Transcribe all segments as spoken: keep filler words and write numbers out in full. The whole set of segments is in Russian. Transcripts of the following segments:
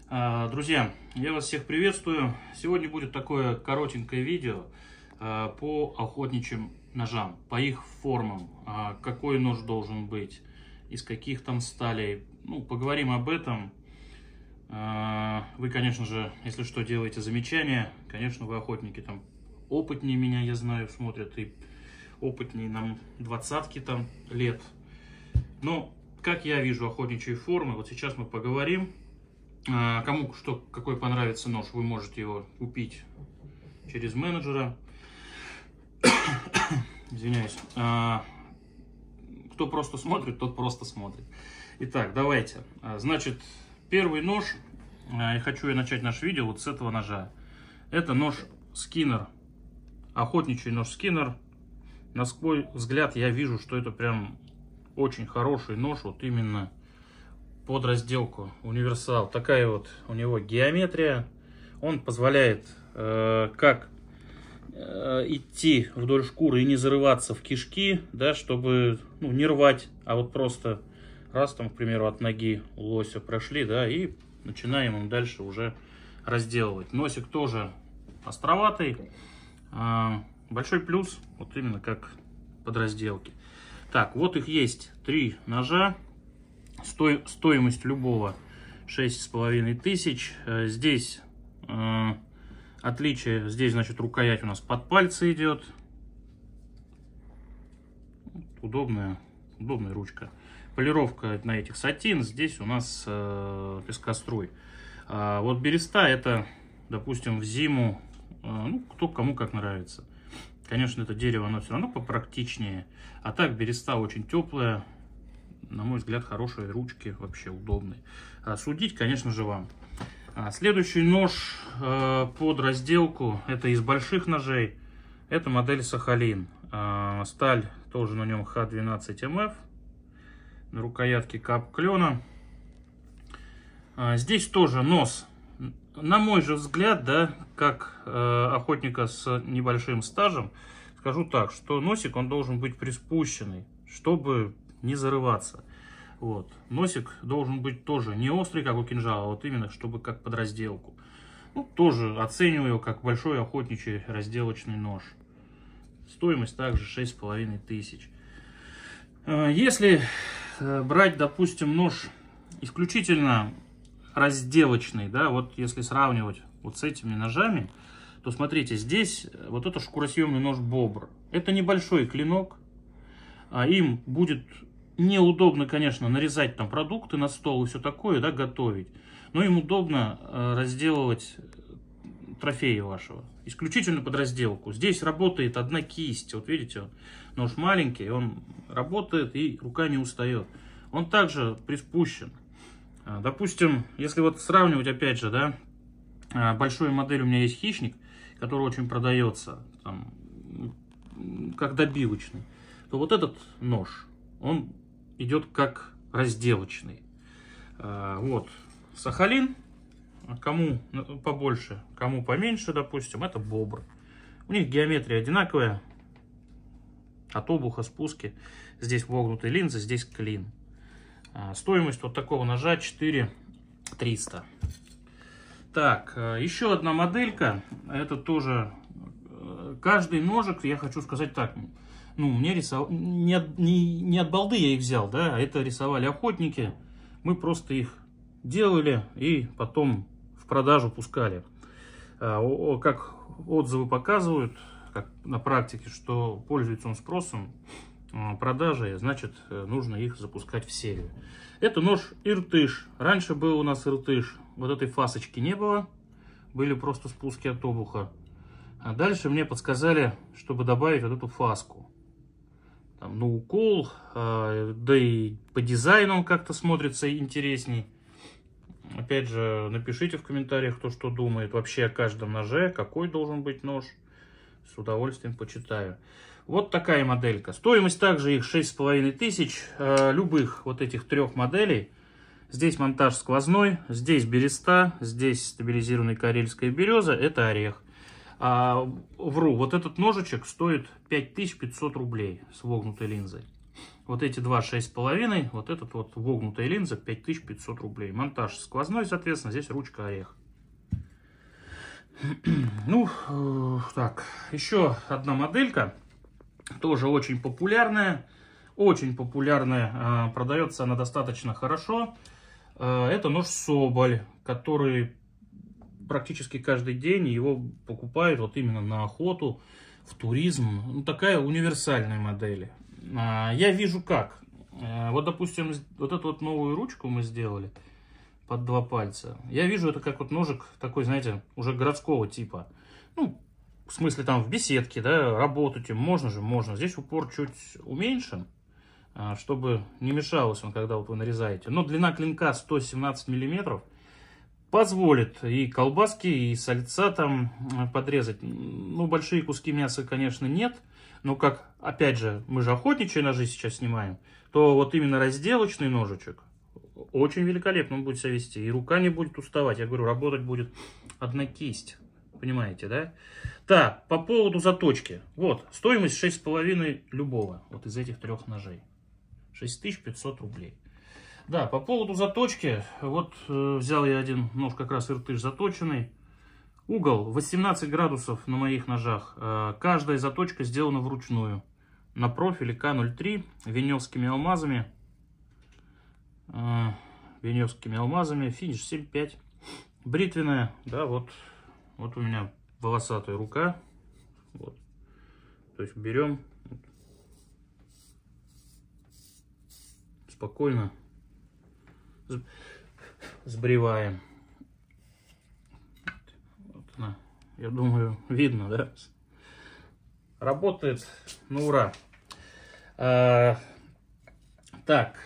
Друзья, я вас всех приветствую. Сегодня будет такое коротенькое видео по охотничьим ножам, по их формам, какой нож должен быть, из каких там сталей. Ну, поговорим об этом. Вы, конечно же, если что, делаете замечания. Конечно, вы охотники там опытнее меня, я знаю, смотрят, и опытнее нам двадцатки там лет. Но как я вижу охотничьи формы, вот сейчас мы поговорим. Кому что, какой понравится нож, вы можете его купить через менеджера. Извиняюсь. Кто просто смотрит, тот просто смотрит. Итак, давайте. Значит, первый нож, я хочу я начать наше видео вот с этого ножа. Это нож Скиннер, охотничий нож Скиннер. На свой взгляд я вижу, что это прям очень хороший нож, вот именно под разделку, универсал. Такая вот у него геометрия. Он позволяет э, как э, идти вдоль шкуры и не зарываться в кишки, да, чтобы ну, не рвать, а вот просто раз там, к примеру, от ноги лося прошли, да, и начинаем им дальше уже разделывать. Носик тоже островатый. Э, большой плюс, вот именно как под разделки. Так, вот их есть три ножа. Сто, стоимость любого шесть с половиной тысяч. Здесь э, отличие, здесь, значит, рукоять у нас под пальцы идет. Удобная, удобная ручка. Полировка на этих сатин. Здесь у нас э, пескоструй. А вот береста это, допустим, в зиму, э, ну, кто кому как нравится. Конечно, это дерево, оно все равно попрактичнее. А так, береста очень теплая. На мой взгляд, хорошие ручки, вообще удобные. А судить, конечно же, вам. А следующий нож э, под разделку, это из больших ножей. Это модель Сахалин. А, сталь тоже на нем ха двенадцать эм эф. На рукоятке кап клена. А, здесь тоже нос, на мой же взгляд, да, как э, охотника с небольшим стажем, скажу так, что носик он должен быть приспущенный, чтобы не зарываться. Вот. Носик должен быть тоже не острый, как у кинжала, а вот именно, чтобы как под разделку. Ну, тоже оцениваю его как большой охотничий разделочный нож. Стоимость также шесть с половиной тысяч. Если брать, допустим, нож исключительно разделочный, да, вот если сравнивать вот с этими ножами, то смотрите, здесь вот это шкуросъемный нож Бобр. Это небольшой клинок. Им будет неудобно, конечно, нарезать там продукты на стол и все такое, да, готовить. Но им удобно э, разделывать трофеи вашего. Исключительно под разделку. Здесь работает одна кисть. Вот видите, нож маленький, он работает и рука не устает. Он также приспущен. Допустим, если вот сравнивать, опять же, да, большую модель у меня есть Хищник, который очень продается, там, как добивочный. То вот этот нож, он идет как разделочный. Вот Сахалин, кому побольше, кому поменьше, допустим, это Бобр. У них геометрия одинаковая, от обуха, спуски. Здесь вогнутые линзы, здесь клин. Стоимость вот такого ножа четыре тысячи триста. Так, еще одна моделька, это тоже каждый ножик, я хочу сказать так. Ну, мне рисовали, не, не, не от балды я их взял, да, а это рисовали охотники. Мы просто их делали и потом в продажу пускали. А, о, как отзывы показывают, как на практике, что пользуется он спросом, продажи, значит, нужно их запускать в серию. Это нож Иртыш. Раньше был у нас Иртыш, вот этой фасочки не было, были просто спуски от обуха. А дальше мне подсказали, чтобы добавить вот эту фаску. Там, на укол, э, да и по дизайну он как-то смотрится интересней. Опять же, напишите в комментариях, кто что думает вообще о каждом ноже, какой должен быть нож. С удовольствием почитаю. Вот такая моделька. Стоимость также их шесть с половиной тысяч. Э, любых вот этих трех моделей. Здесь монтаж сквозной, здесь береста, здесь стабилизированная карельская береза, это орех. А, вру, вот этот ножичек стоит пять тысяч пятьсот рублей с вогнутой линзой. Вот эти два шесть с половиной, вот этот вот вогнутая линза пять тысяч пятьсот рублей. Монтаж сквозной, соответственно, здесь ручка орех. Ну, э, так, еще одна моделька, тоже очень популярная, очень популярная, э, продается она достаточно хорошо. Э, это нож Соболь, который практически каждый день его покупают вот именно на охоту, в туризм. Ну, такая универсальная модель. Э, я вижу как. Э, вот, допустим, вот эту вот новую ручку мы сделали под два пальца. Я вижу это как вот ножик такой, знаете, уже городского типа. Ну, в смысле там в беседке, да, работать им можно же, можно. Здесь упор чуть уменьшен, чтобы не мешалось он, когда вот вы нарезаете. Но длина клинка сто семнадцать миллиметров позволит и колбаски, и сальца там подрезать. Ну, большие куски мяса, конечно, нет. Но как, опять же, мы же охотничьи ножи сейчас снимаем, то вот именно разделочный ножичек очень великолепно он будет себя вести. И рука не будет уставать. Я говорю, работать будет одна кисть. Понимаете, да? Так, по поводу заточки. Вот, стоимость шесть с половиной любого. Вот из этих трех ножей. шесть тысяч пятьсот рублей. Да, по поводу заточки. Вот э, взял я один нож, как раз Иртыш заточенный. Угол восемнадцать градусов на моих ножах. Э, каждая заточка сделана вручную. На профиле К ноль три веневскими алмазами. Веневскими алмазами, финиш семь пять, бритвенная, да, вот, вот у меня волосатая рука, вот, то есть берем, вот, спокойно сбриваем, вот она, я думаю, видно, да, работает на ура. А, так.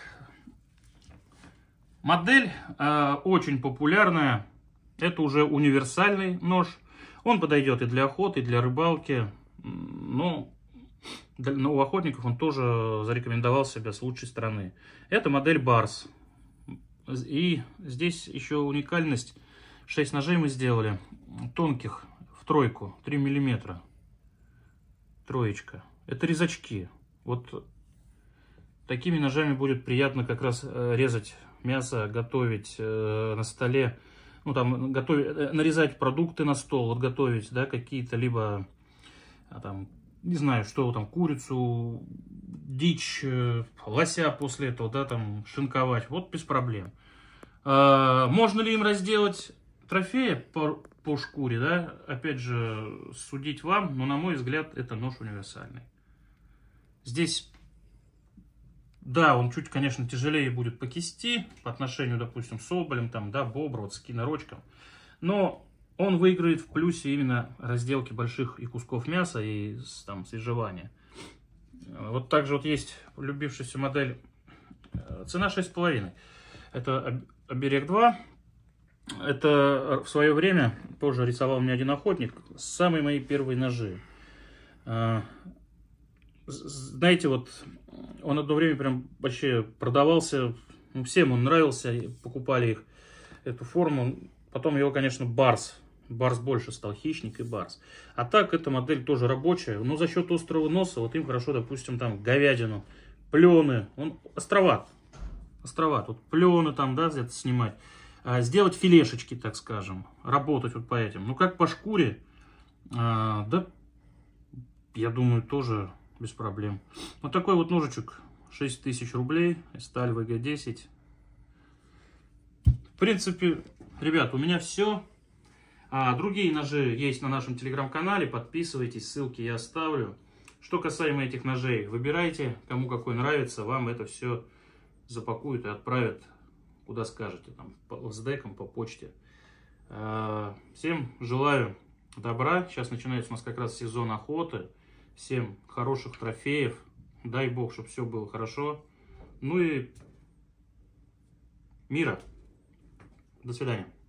Модель э, очень популярная, это уже универсальный нож, он подойдет и для охоты, и для рыбалки, но, для, но у охотников он тоже зарекомендовал себя с лучшей стороны. Это модель Барс, и здесь еще уникальность, шесть ножей мы сделали, тонких, в тройку, три миллиметра, троечка, это резачки, вот такими ножами будет приятно как раз резать мясо, готовить э, на столе, ну там готовить, нарезать продукты на стол, вот готовить, да, какие-то либо а, там, не знаю, что там, курицу, дичь, э, лося после этого, да, там шинковать, вот без проблем. Э, можно ли им разделать трофеи по, по шкуре, да, опять же, судить вам, но на мой взгляд это нож универсальный. Здесь да, он чуть, конечно, тяжелее будет по кисти, по отношению, допустим, с Соболем, там, да, Бобр, вот, с кинорочком. Но он выиграет в плюсе именно разделки больших и кусков мяса, и там, свежевания. Вот также вот есть любившаяся модель, цена шесть с половиной. Это Оберег два. Это в свое время, позже рисовал мне один охотник, самые мои первые ножи. Знаете, вот он одно время прям вообще продавался, всем он нравился, покупали их, эту форму. Потом его, конечно, Барс. Барс больше стал, Хищник и Барс. А так, эта модель тоже рабочая, но за счет острого носа, вот им хорошо, допустим, там говядину, плены, он островат. Островат, вот плены там, да, где-то снимать. А, сделать филешечки, так скажем, работать вот по этим. Ну, как по шкуре, а, да, я думаю, тоже без проблем. Вот такой вот ножичек, шесть тысяч рублей, сталь вэ гэ десять. В принципе, ребят, у меня все. А другие ножи есть на нашем телеграм-канале, подписывайтесь, ссылки я оставлю. Что касаемо этих ножей, выбирайте, кому какой нравится, вам это все запакуют и отправят, куда скажете, там, по, с деком, по почте. Всем желаю добра, сейчас начинается у нас как раз сезон охоты, всем хороших трофеев, дай бог, чтобы все было хорошо, ну и мира. До свидания.